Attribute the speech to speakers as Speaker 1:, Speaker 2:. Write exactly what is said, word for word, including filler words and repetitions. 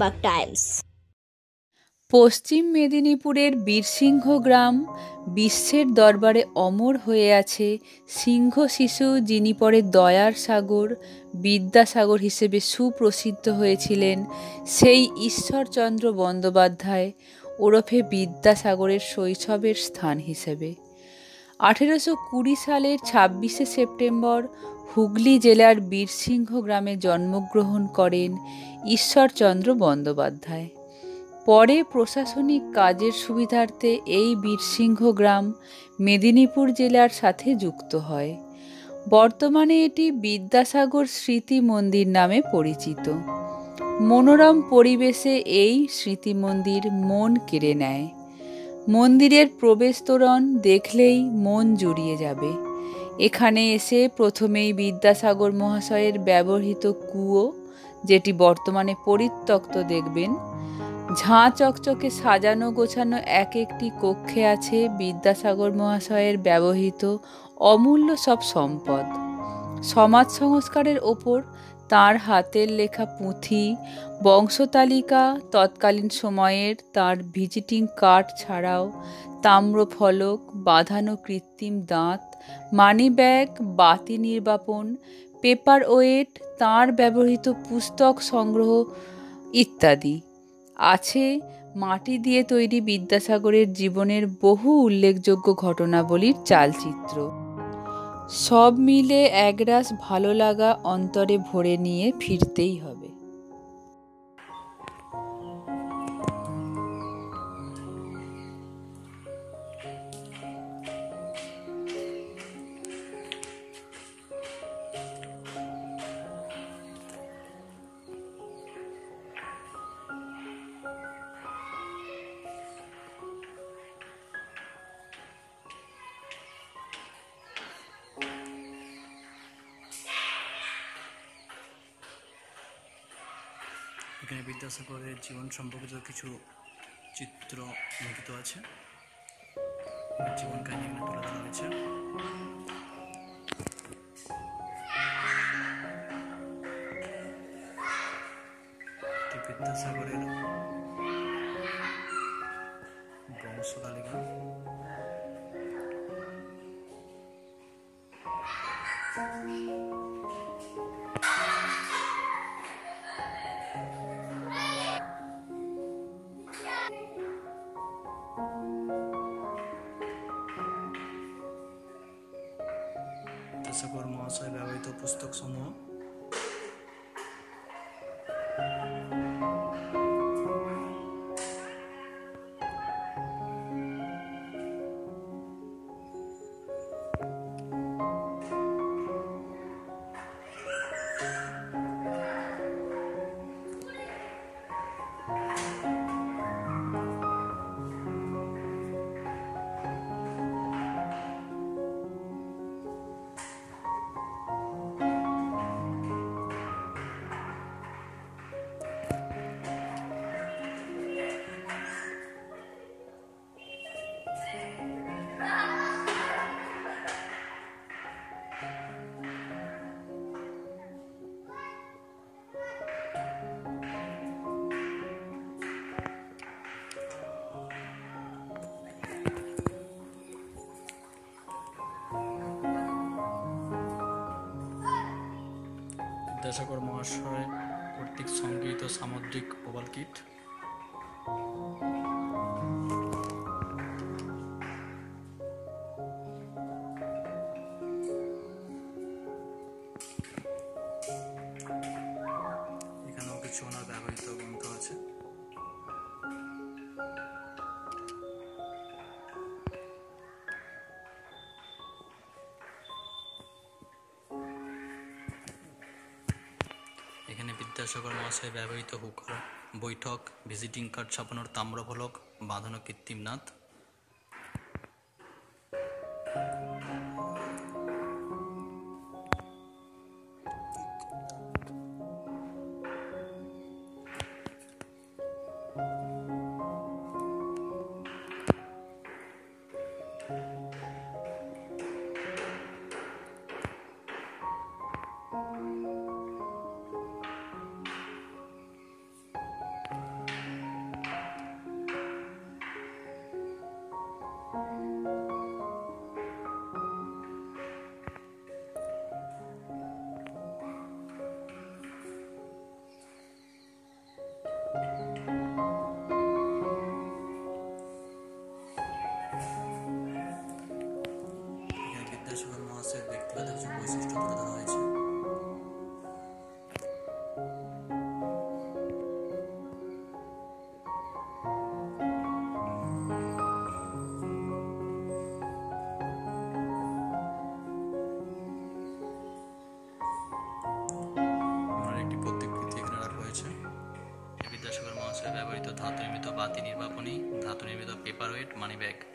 Speaker 1: Arambagh Times.
Speaker 2: পশ্চিম মেদিনীপুরের বীরসিংহ গ্রাম বিশ্বের দরবারে অমর হয়ে আছে সিংহ শিশু, যিনি পরে দয়ার সাগর, বিদ্যাসাগর হিসেবে সুপ্রসিদ্ধ হয়েছিলেন, সেই ঈশ্বরচন্দ্র বন্দ্যোপাধ্যায় ওরফে বিদ্যাসাগরের শৈশবের স্থান হিসেবে। আঠেরোশো কুড়ি সালের ছাব্বিশে সেপ্টেম্বর হুগলি জেলার বীরসিংহ গ্রামে জন্মগ্রহণ করেন ঈশ্বরচন্দ্র বন্দ্যোপাধ্যায়। পরে প্রশাসনিক কাজের সুবিধার্থে এই বীরসিংহ গ্রাম মেদিনীপুর জেলার সাথে যুক্ত হয়। বর্তমানে এটি বিদ্যাসাগর স্মৃতি মন্দির নামে পরিচিত। মনোরম পরিবেশে এই স্মৃতি মন্দির মন কেড়ে নেয়। মন্দিরের প্রবেশ তোরণ দেখলেই মন জুড়িয়ে যাবে। এখানে এসে প্রথমেই বিদ্যাসাগর মহাশয়ের ব্যবহৃত কুয়ো, যেটি বর্তমানে পরিত্যক্ত, দেখবেন। ঝাঁ চকচকে সাজানো গোছানো এক একটি কক্ষে আছে বিদ্যাসাগর মহাশয়ের ব্যবহৃত অমূল্য সব সম্পদ। সমাজ সংস্কারের ওপর তাঁর হাতের লেখা পুঁথি, বংশতালিকা, তৎকালীন সময়ের তাঁর ভিজিটিং কার্ড ছাড়াও তাম্রফলক, বাঁধানো কৃত্রিম দাঁত, মানি ব্যাগ, বাতি নির্বাপন, পেপার ওয়েট, তাঁর ব্যবহৃত পুস্তক সংগ্রহ ইত্যাদি। আছে মাটি দিয়ে তৈরি বিদ্যাসাগরের জীবনের বহু উল্লেখযোগ্য ঘটনাবলীর চালচিত্র। সব মিলে একরাশ ভালো লাগা অন্তরে ভরে নিয়ে ফিরতেই হবে।
Speaker 3: এখানে বিদ্যাসাগরের জীবন সম্পর্কিত কিছু চিত্র মুদ্রিত আছে, জীবন কাহিনী এখানে তুলে ধরা হয়েছে। বিদ্যাসাগরের বংশতালিকা। বিদ্যাসাগর মহাশয় ব্যবহৃত পুস্তক সমূহ। বিদ্যাসাগর মহাশয় কর্তৃক সংগৃহীত সামুদ্রিক ওভাল কিট। এখানেও কিছু ওনার ব্যবহৃত গ্রন্থ আছে। এখানে বিদ্যাসাগর মহাশয় ব্যবহৃত হুকার, বৈঠক, ভিজিটিং কার্ড ছাপানোর তাম্রফলক, বাঁধানো কৃত্রিম দাঁত। বাতি নির্বাপনী, ধাতু নির্মিত পেপার ওয়েট, মানি ব্যাগ।